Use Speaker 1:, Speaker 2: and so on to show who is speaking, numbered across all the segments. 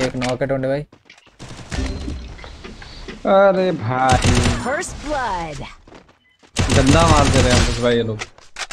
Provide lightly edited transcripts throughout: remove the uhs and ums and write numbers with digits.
Speaker 1: एक नॉक है टोंडे भाई।
Speaker 2: अरे भाई
Speaker 3: First blood.
Speaker 2: गंदा मार दे रहे हैं अंकुश भाई ये लोग।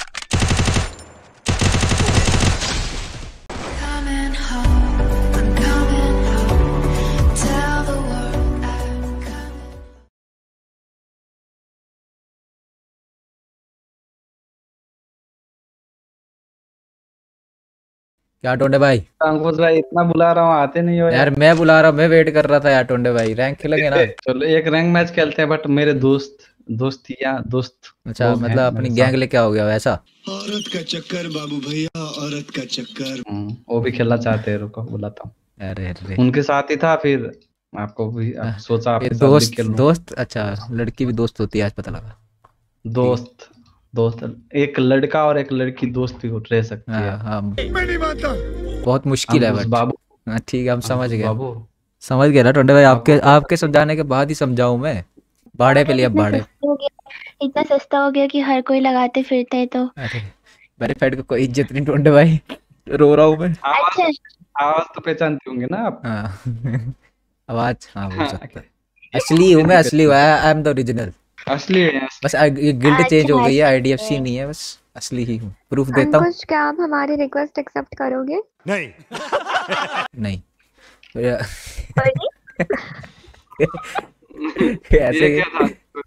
Speaker 1: क्या टोंडे भाई?
Speaker 2: अंकुश भाई इतना बुला रहा हूँ आते नहीं हो
Speaker 1: यार मैं बुला रहा हूँ, मैं वेट कर रहा था यार टोंडे भाई, रैंक खेलेंगे ना?
Speaker 2: चलो एक रैंक मैच खेलते हैं, बट मेरे दोस्त
Speaker 1: अच्छा
Speaker 2: लोग हैं
Speaker 1: मतलब अपनी
Speaker 2: मेरे
Speaker 1: गैंग
Speaker 2: साथ।
Speaker 1: लेके आओगे वैसा?
Speaker 4: औरत का चक्कर बाबू भैया, औरत का चक्कर।
Speaker 2: वो भी खेलना चाहते हैं, रुको बुलाता हूँ।
Speaker 1: अरे अरे।
Speaker 2: उनके साथ ही था, फिर आपको भी
Speaker 1: हाँ,
Speaker 2: सोचा
Speaker 1: ये
Speaker 2: आपके साथ भी
Speaker 1: दोस्त
Speaker 2: खेल लूं।
Speaker 1: दोस्त, अच्छा लड़की भी दोस्त होती है, आज पता लगा। ठीक है।
Speaker 2: दोस्त दोस्त एक लड़का और एक लड़की दोस्त भी रह सकती
Speaker 1: हाँ
Speaker 2: है।
Speaker 1: हाँ,
Speaker 4: मैं नहीं मानता।
Speaker 1: बहुत मुश्किल है
Speaker 2: अंकुश
Speaker 1: बट।
Speaker 2: बाबू,
Speaker 1: हाँ ठीक है, हम समझ
Speaker 2: अंकुश
Speaker 1: गए।
Speaker 2: बाबू
Speaker 1: समझ गए ना टोंडे भाई, आपके
Speaker 2: आपको
Speaker 1: आपके समझाने के बाद ही समझाऊं मैं। भाड़े पे लिया
Speaker 5: इतना
Speaker 1: भाड़े।
Speaker 5: सस्ता हो गया, इतना सस्ता हो गया कि हर कोई लगाते फिरता है तो।
Speaker 1: अरे मेरे फेड को कोई इज्जत नहीं टोंडे भाई, रो रहा हूँ मैं।
Speaker 2: आवाज,
Speaker 5: अच्छा
Speaker 2: आवाज तो पहचानते होंगे ना आप।
Speaker 1: हाँ आवाज हाँ बोल सकता है।
Speaker 2: कैसी
Speaker 1: असली हूँ मैं, असली हूँ,
Speaker 2: पहचान,
Speaker 1: आई एम द ओरिजिनल।
Speaker 2: असली है।
Speaker 1: बस ये गिल्ड चेंज हो
Speaker 5: अच्छा
Speaker 1: गई है,
Speaker 5: अच्छा।
Speaker 1: आईडीएफसी नहीं है, बस असली ही हूँ, प्रूफ देता हूँ।
Speaker 6: अंकुश, क्या आप हमारी रिक्वेस्ट एक्सेप्ट करोगे?
Speaker 4: नहीं।
Speaker 1: नहीं तो
Speaker 5: सॉरी।
Speaker 1: ऐसे
Speaker 2: ये क्या था?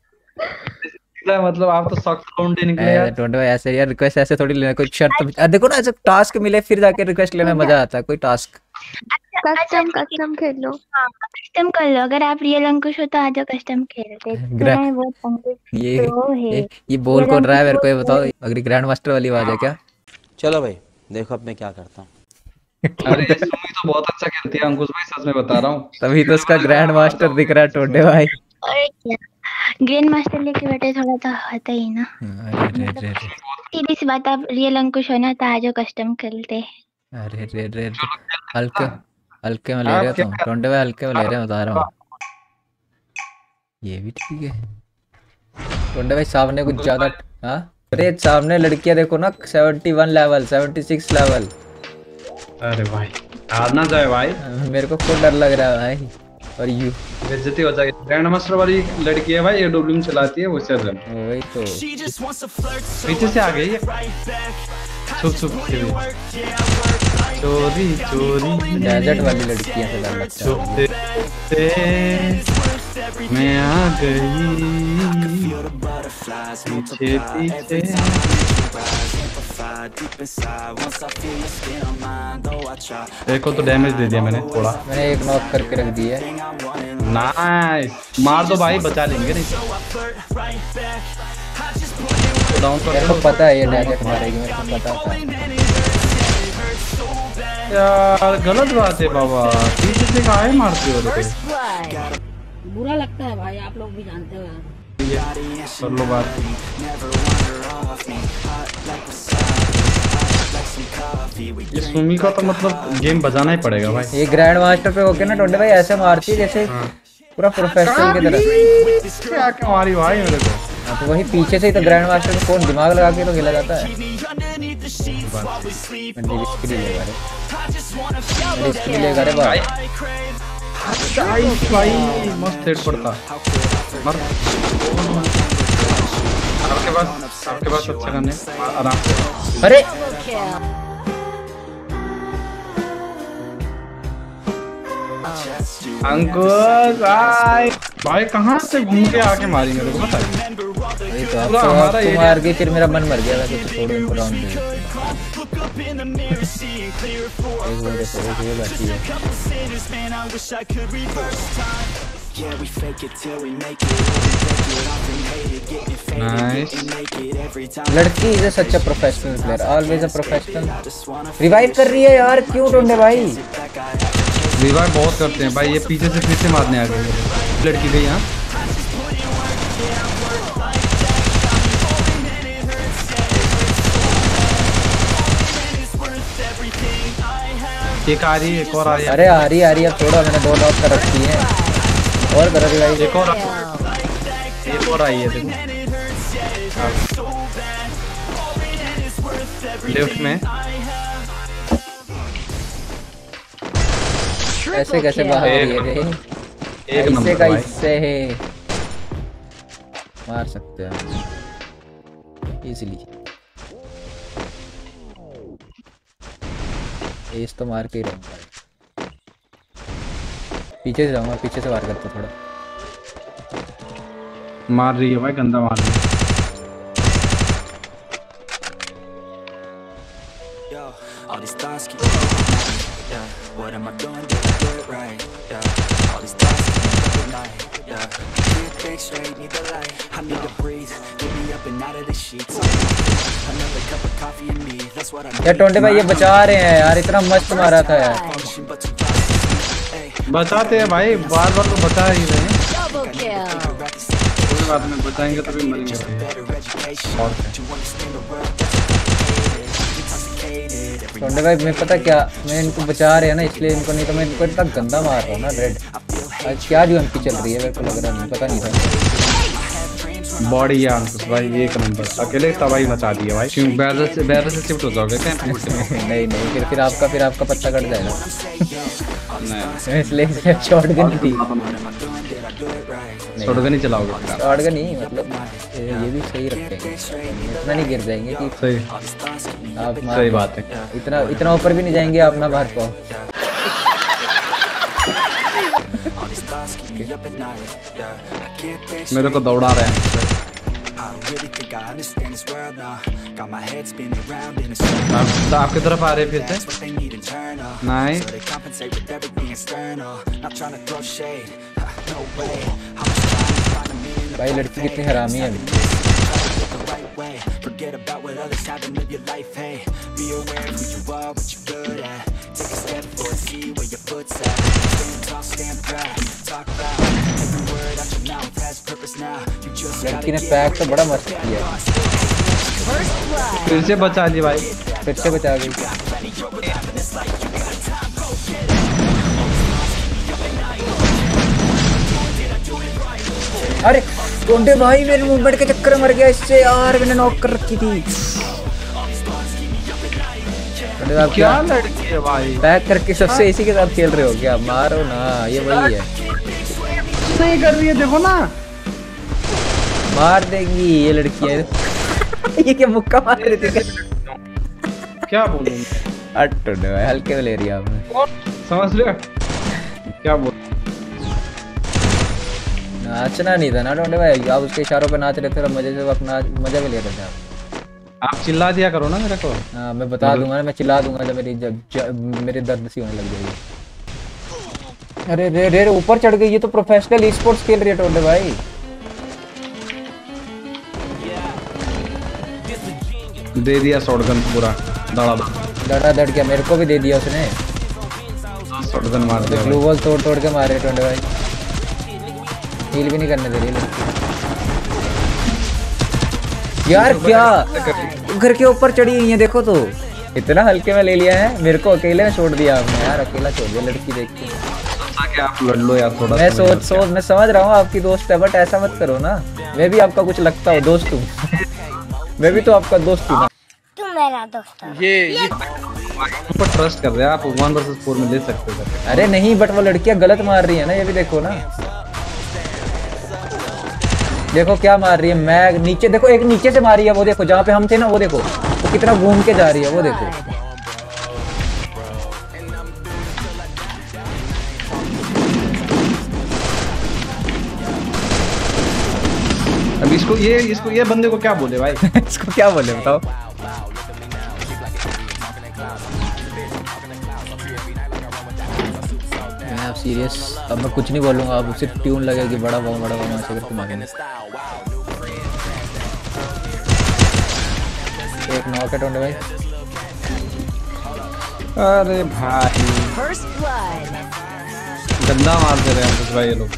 Speaker 2: मतलब आप तो सख्त लौंडे निकले यार।
Speaker 1: टोंडे भाई ऐसे यार, रिक्वेस्ट ऐसे थोड़ी लेना, कोई शर्त देखो ना, ऐसे टास्क मिले फिर जाके रिक्वेस्ट लेने में मजा आता है, कोई टास्क।
Speaker 6: कस्टम कस्टम खेल लो।
Speaker 5: हाँ कस्टम कर लो, अगर आप रियल अंकुश हो तो आ जाओ कस्टम खेलते।
Speaker 1: ग्रा
Speaker 5: सुना है बहुत अंकुश
Speaker 1: ये
Speaker 5: प्रो है।
Speaker 1: ये बोल
Speaker 5: रियल
Speaker 1: कौन रहा है
Speaker 5: अंकुश
Speaker 1: मेरे को, ये
Speaker 5: बहुत
Speaker 1: बताओ।
Speaker 5: pro है।
Speaker 1: अगर ग्रैंड मास्टर वाली आवाज है क्या?
Speaker 7: चलो भाई, देखो अब मैं क्या करता हूँ।
Speaker 2: अरे सुमी तो बहुत अच्छा खेलती है अंकुश भाई, सच में बता रहा हूँ।
Speaker 1: तभी तो उसका ग्रैंड मास्टर दिख रहा है टोंडे भाई।
Speaker 5: और क्या, ग्रैंड मास्टर लेके बैठे थोड़ा तो होता ही ना।
Speaker 1: अरे रे रे रे,
Speaker 5: सीधी सी बात, आप रियल अंकुश हो ना तो आ जाओ कस्टम खेलते।
Speaker 1: अरे रे रे रे। हल्के हल्के में ले रहे
Speaker 2: आप
Speaker 1: हो
Speaker 2: क्या
Speaker 1: तुम टोंडे भाई, हल्के में ले रहे हो, बता रहा
Speaker 2: आप-
Speaker 1: हूँ। ये भी ठीक है टोंडे भाई, सामने कुछ
Speaker 2: अंकुश
Speaker 1: ज्यादा।
Speaker 2: भाई,
Speaker 1: हाँ अरे सामने लड़कियां देखो ना, 71 लेवल, 76 लेवल।
Speaker 2: अरे भाई हार ना जाए भाई,
Speaker 1: मेरे को खुद डर लग रहा है भाई। और यू
Speaker 2: बेइज्जती हो जाएगी। ग्रैंड मास्टर वाली लड़की है भाई, एडब्ल्यूएम चलाती है वो, चल रहा है।
Speaker 1: वही तो।
Speaker 2: पीछे से आ गई है, छुप छुप के भी। चोरी चोरी
Speaker 1: डेजर्ट वाली लड़कियां से डर लगता है।
Speaker 2: छुपते छुपते मैं आ गई पीछे पीछे। एक को तो डैमेज दे दिया मैंने थोड़ा।
Speaker 1: मैंने एक नॉक करके रख दी है।
Speaker 2: नाइस, मार दो भाई, बचा लेंगे नहीं तो डाउन कर
Speaker 1: मेरे
Speaker 2: दो।
Speaker 1: को पता है ये डेजर्ट मारेगी, मेरे को पता था।
Speaker 2: यार गलत बात है बाबा, पीछे से काहे मारते हो रे?
Speaker 3: First blood.
Speaker 8: बुरा लगता है भाई, आप लोग भी जानते हो।
Speaker 2: कर लो बात। ये सुमी का तो मतलब गेम बजाना ही पड़ेगा भाई।
Speaker 1: ये ग्रैंड मास्टर पे होके ना टोंडे भाई ऐसे मारती है जैसे पूरा प्रोफेशनल की तरह।
Speaker 2: क्या क्या मारी भाई मेरे को।
Speaker 1: हाँ, तो वही पीछे से ही तो ग्रैंड मास्टर में कौन दिमाग लगा के तो खेला जाता है। मैं रिस्क नहीं लेगा रे, मैं रिस्क नहीं लेगा रे भाई।
Speaker 2: भाई मस्त हेड पड़ता। मर आपके पास अच्छा गन है, आराम से।
Speaker 1: अरे
Speaker 2: अंकुश भाई, भाई कहाँ से घूम के आके मारी मेरे को पता है।
Speaker 1: वही तो, अब
Speaker 2: पूरा
Speaker 1: तो
Speaker 2: हमारा
Speaker 1: तुम
Speaker 2: एरिया-
Speaker 1: मार गई, फिर मेरा मन मर गया। वैसे तो छोड़ो इनको राउंड दे देते हैं। एक वो देखो, एक ये बैठी है।
Speaker 2: नाइस।
Speaker 1: लड़की is such a professional player, always a professional. Revive कर रही है यार, क्यों टोंडे भाई?
Speaker 2: रिवाइव बहुत करते हैं भाई, ये पीछे से फिर से मारने आ गई लड़की गई। यहाँ एक आ रही है, एक और आ रही है।
Speaker 1: अरे आ रही अब छोड़ो, मैंने 2 नॉक कर रखी है। और करो रिवाइव।
Speaker 2: एक और आई है देखो लेफ्ट में।
Speaker 1: ऐसे कैसे बाहर ये रे?
Speaker 2: एक नंबर
Speaker 1: ऐसे का
Speaker 2: भाई।
Speaker 1: इससे है मार सकते हैं इजीली। एस तो मार के ही रहूंगा। पीछे से जाऊंगा, पीछे से वार करता थोड़ा।
Speaker 2: मार रही है भाई, गंदा मार रही है।
Speaker 9: All these thoughts keep yeah. What am I doing? Did I do it right? Yeah. All these thoughts keep me up at night. Yeah. Can't think straight, need the light. I need to breathe. Get me up and out of the sheets. Another cup of coffee in me. That's what I need.
Speaker 1: यार टोंडे भाई ये बचा रहे हैं यार, इतना मस्त मारा था यार।
Speaker 2: बचाते हैं भाई, बार बार तो बचा ही रहे हैं।
Speaker 3: Double kill.
Speaker 2: कोई बात नहीं, बचाएंगे तभी मरेंगे। और
Speaker 1: टोंडे भाई मैं पता क्या, मैं इनको बचा रहे हैं ना इसलिए इनको, नहीं तो मैं इनको इतना गंदा मार रहा हूँ ना रेड। आज क्या जो उनकी चल रही है मेरे को लग रहा नहीं, पता नहीं था।
Speaker 2: बॉडी यार अंकुश भाई एक नंबर, अकेले तबाही मचा दिया भाई। क्यों बैरल से शिफ्ट हो जाओगे क्या?
Speaker 1: नहीं नहीं, फिर आपका पत्ता कट जाएगा।
Speaker 2: नहीं
Speaker 1: इसलिए शॉटगन थी।
Speaker 2: शॉटगन ही चलाओगे?
Speaker 1: शॉटगन ही मतलब ये भी सही रखेंगे, इतना नहीं गिर जाएंगे कि
Speaker 2: सही,
Speaker 1: आप
Speaker 2: सही बात है।
Speaker 1: इतना ऊपर भी नहीं जाएंगे आप ना बाहर पाओ।
Speaker 2: मेरे को दौड़ा रहे हैं। आपकी तरफ आ रहे फिर से? नहीं
Speaker 1: भाई लड़की कितनी हरामी है अभी। लड़की ने पैक तो बड़ा मस्त किया है।
Speaker 2: फिर से बचा ली भाई,
Speaker 1: फिर से बचा गई। अरे टोंडे भाई मेरे मूवमेंट के चक्कर में मर गया इससे यार, मैंने नॉक कर रखी थी।
Speaker 2: क्या लड़की है भाई?
Speaker 1: पैक करके सबसे इसी के साथ खेल रहे हो क्या? मारो ना, ये वही है।
Speaker 2: नहीं कर रही है, देखो ना
Speaker 1: मार देंगी ये लड़की है। ये क्या मुक्का मार रही थी
Speaker 2: क्या बोलूं?
Speaker 1: टोंडे भाई हल्के में ले रही है आपने,
Speaker 2: समझ रहे हो क्या बोल?
Speaker 1: नाचना नहीं था ना टोंडे भाई, आप उसके इशारों पे नाच रहे थे और मजे से अपना मजा भी ले रहे थे
Speaker 2: आप चिल्ला दिया करो ना मेरे को।
Speaker 1: हाँ मैं बता दूंगा ना, मैं चिल्ला दूंगा जब मेरे दर्द सी होने लग जाएगी। अरे रे रे ऊपर चढ़ गई, ये तो प्रोफेशनल ई स्पोर्ट्स खेल रही है टोंडे भाई।
Speaker 2: दे दिया शॉटगन पूरा
Speaker 1: धड़ क्या, मेरे को भी दे दिया उसने।
Speaker 2: शॉटगन मार दिया।
Speaker 1: ग्लू वॉल तोड़ के मारे टोंडे भाई, हील भी नहीं करने दे रही लड़की। यार क्या घर के ऊपर चढ़ी हुई है देखो तो, इतना हल्के में ले लिया है, मेरे को अकेले में छोड़ दिया आपने यार, अकेला छोड़ दिया लड़की देख के।
Speaker 2: आप लड़ लो यार थोड़ा।
Speaker 1: मैं समझ रहा हूँ आपकी दोस्त है, बट ऐसा मत करो ना, मैं भी आपका कुछ लगता हूँ दोस्त हूँ। मैं भी तो आपका दोस्त हूँ ना।
Speaker 5: तुम मेरा दोस्त हो।
Speaker 2: ये ऊपर ट्रस्ट कर रहे हैं आप, 1 वर्सेस 4 में ले सकते हो।
Speaker 1: अरे नहीं, बट वो लड़कियां गलत मार रही है ना, ये भी देखो ना, देखो क्या मार रही है। मैं नीचे देखो, एक नीचे से मारी है वो देखो, जहाँ पे हम थे ना वो देखो, वो कितना घूम के जा रही है वो देखो।
Speaker 2: अब इसको ये बंदे को क्या बोले भाई?
Speaker 1: इसको क्या बोले बताओ? मैं अब सीरियस, अब मैं कुछ नहीं बोलूंगा, अब सिर्फ ट्यून लगेगी बड़ा पाओ ऐसे करके मारेंगे। एक नॉक है टोंडे भाई।
Speaker 2: अरे भाई
Speaker 3: First blood.
Speaker 2: गंदा मार दे रहे हैं अंकुश भाई ये लोग।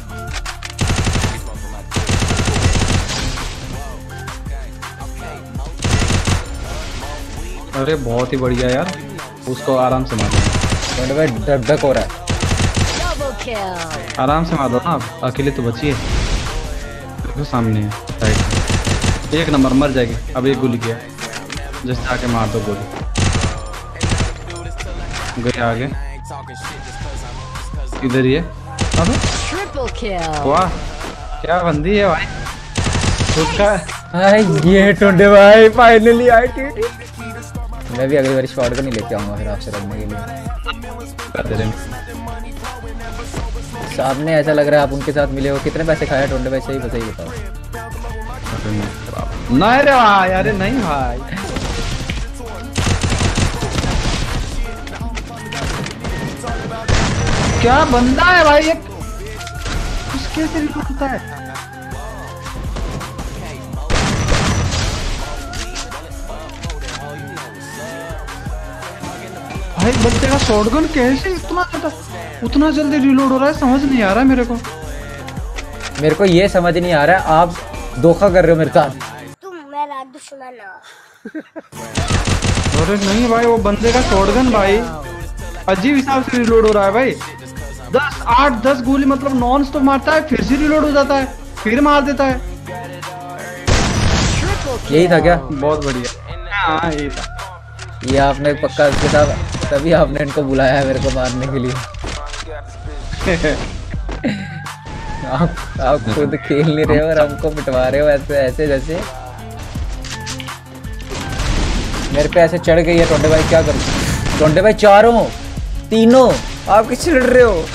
Speaker 2: अरे बहुत ही बढ़िया यार, उसको आराम से मारो।
Speaker 1: टोंडे भाई धक हो रहा है।
Speaker 3: Double kill.
Speaker 2: आराम से मार दो ना, आप अकेले तो बचिए। देखो सामने है राइट, एक नंबर मर जाएगी। अब एक गोली किया, जस्ट आके मार दो गोली, गए आगे। इधर ही है। अबे
Speaker 3: Triple kill.
Speaker 2: वाह क्या बंदी है भाई उसका।
Speaker 1: ये टोंडे भाई फाइनली आई टीटी। मैं भी अगली बार शॉटगन नहीं लेके आऊंगा फिर आपसे लड़ने के लिए। सामने ऐसा लग रहा है आप उनके साथ मिले हो। कितने पैसे खाया टोंडे भाई? सही बताओ।
Speaker 2: नहीं रे भाई, अरे नहीं भाई। क्या बंदा है भाई ये, किसके से भी बनता है भाई। बंदे का शॉटगन कैसे उतना जल्दी रिलोड हो रहा है, समझ नहीं आ रहा है मेरे को।
Speaker 1: मेरे को ये समझ नहीं आ रहा है, आप धोखा कर रहे हो मेरे साथ।
Speaker 5: तुम मेरा दुश्मन हो।
Speaker 2: अरे नहीं भाई, वो बंदे का शॉटगन भाई अजीब हिसाब से रिलोड हो रहा है भाई। 8-10 गोली मतलब नॉन स्टॉप मारता है, फिर से रिलोड हो जाता है, फिर मार देता है।
Speaker 1: यही था क्या?
Speaker 2: बहुत बढ़िया। हाँ यही था।
Speaker 1: ये आपने पक्का उसके साथ, तभी आपने इनको बुलाया है मेरे को मारने के लिए। आप खुद खेल नहीं रहे हो और हमको मिटवा रहे हो ऐसे जैसे मेरे पे ऐसे चढ़ गई है। टोंडे भाई क्या करूं? टोंडे भाई चारों तीनों आप किससे लड़ रहे हो?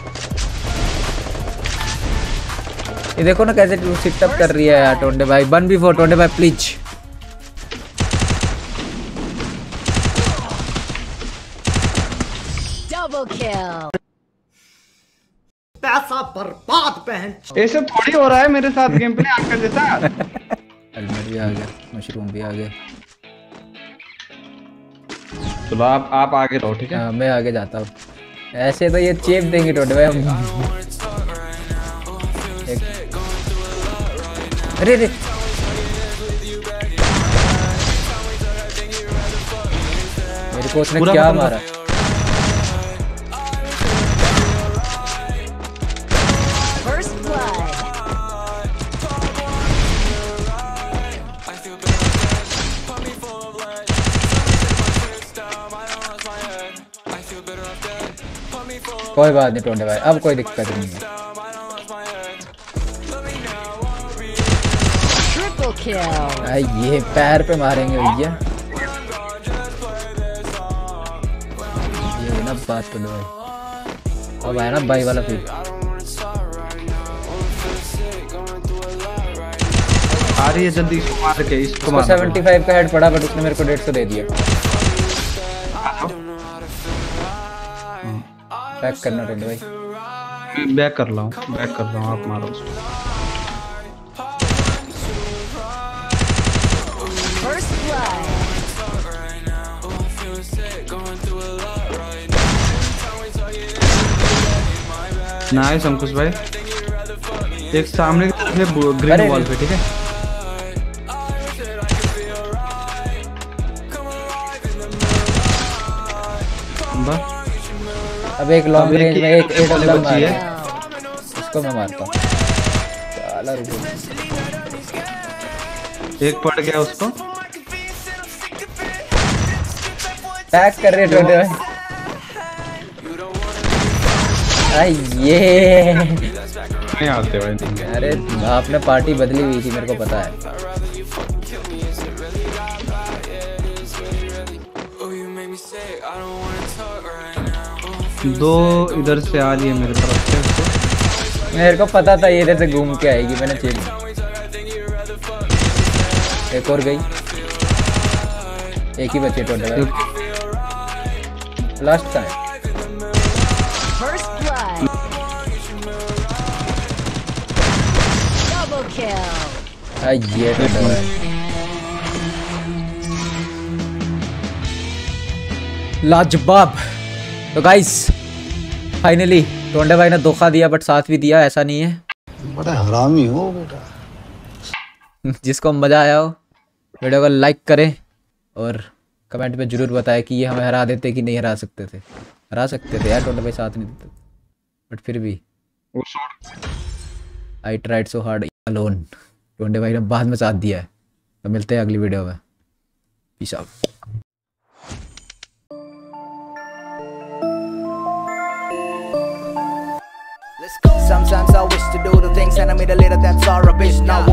Speaker 1: ये देखो ना कैसे सिटअप कर रही है यार टोंडे भाई। 1v4 टोंडे भाई प्लीज।
Speaker 3: Double kill.
Speaker 8: पैसा बर्बाद पहन।
Speaker 2: ऐसे थोड़ी हो रहा है मेरे साथ गेम प्ले आकर जैसा।
Speaker 1: हेलमेट भी आ गया, मशरूम भी आ गया।
Speaker 2: चलो आप आगे रहो ठीक है।
Speaker 1: हाँ मैं आगे जाता हूँ। ऐसे तो ये चेप देंगे टोंडे भाई हम। अरे रे मेरे को उसने क्या मारा?
Speaker 3: First blood.
Speaker 1: कोई बात नहीं टोंडे भाई, अब कोई दिक्कत नहीं है।
Speaker 3: Triple kill.
Speaker 1: ये पैर पे मारेंगे भैया। ये ना बात टोंडे भाई। अब आया ना बाई वाला फिर।
Speaker 2: आ रही है जल्दी, इसको मार के इसको मार।
Speaker 1: 75 का हेड पड़ा बट उसने मेरे को 150 दे दिया। बैक करना टोंडे भाई।
Speaker 2: मैं बैक कर रहा हूँ, आप मारो उसको।
Speaker 3: First blood.
Speaker 2: नाइस अंकुश भाई। एक सामने की तरफ है ग्रीन वॉल पे, ठीक है।
Speaker 1: अब एक लॉन्ग रेंज में एक
Speaker 2: बची है,
Speaker 1: इसको मैं मारता हूँ। साला रुको,
Speaker 2: एक पड़ गया उसको।
Speaker 1: टैग कर रहे टोंडे भाई। ये
Speaker 2: नहीं आते भाई।
Speaker 1: अरे आपने पार्टी बदली हुई थी, मेरे को पता है।
Speaker 2: दो इधर से आ रही है मेरे तरफ से।
Speaker 1: मेरे को पता था ये इधर से घूम के आएगी, मैंने चेक। एक और गई, एक ही बचे टोंडे भाई। लास्ट का है।
Speaker 3: First blood. Double kill.
Speaker 1: ये टोंडे भाई लाजवाब। तो गाइस फाइनली टोंडे भाई ने धोखा दिया बट साथ भी दिया, ऐसा नहीं है।
Speaker 4: बड़ा हरामी हो बेटा।
Speaker 1: जिसको मजा आया हो वीडियो को लाइक करें और कमेंट में जरूर बताएं कि ये हमें हरा देते कि नहीं हरा सकते थे। हरा सकते थे यार, टोंडे भाई साथ नहीं देते बट फिर भी I tried so hard alone. Tonde भाई ने बाद में साथ दिया है। तो मिलते हैं अगली वीडियो में। Peace out.
Speaker 9: Sometimes I wish to do the things and I made a little that's all rubbish. Now